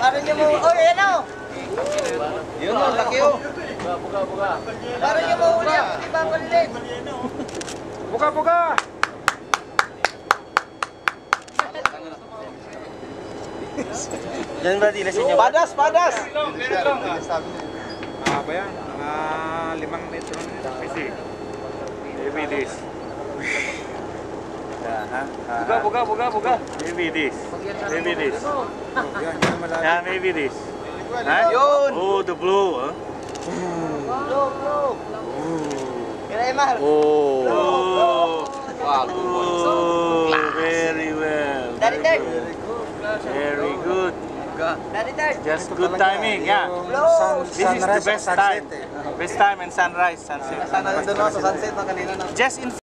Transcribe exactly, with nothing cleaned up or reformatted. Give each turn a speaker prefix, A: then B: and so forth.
A: Parang niyo mo, oh, yan o.
B: Yun o, laki o.
C: Buka, buka.
A: Parang niyo mo uli ako, di ba malilit?
C: Buka, buka.
B: Diyan ba dilas inyo? Padas, padas!
C: Ah, ba yan? Mga limang metro na yun. Kasi, maybe this. Buka, buka, buka, buka. Maybe this. Maybe this. Yeah, maybe this. Huh?
B: Yun!
C: Oh, the blue, huh?
A: Blue, blue. Kaya mahal.
C: Oh.
B: Wow,
C: Oh, very well.
A: Daddy Third.
C: Very good.
A: Daddy Third.
C: Just good timing, yeah. This is the best time. Best time and sunrise, sunset.
B: Sana nandun ako sa sunset na kanina.
C: Just in